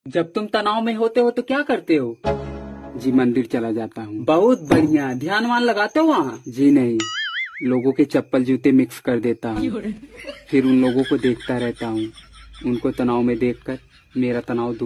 जब तुम तनाव में होते हो तो क्या करते हो? जी मंदिर चला जाता हूँ। बहुत बढ़िया। ध्यान वान लगाते हो वहाँ? जी नहीं, लोगों के चप्पल जूते मिक्स कर देता हूँ, फिर उन लोगों को देखता रहता हूँ। उनको तनाव में देखकर मेरा तनाव दूर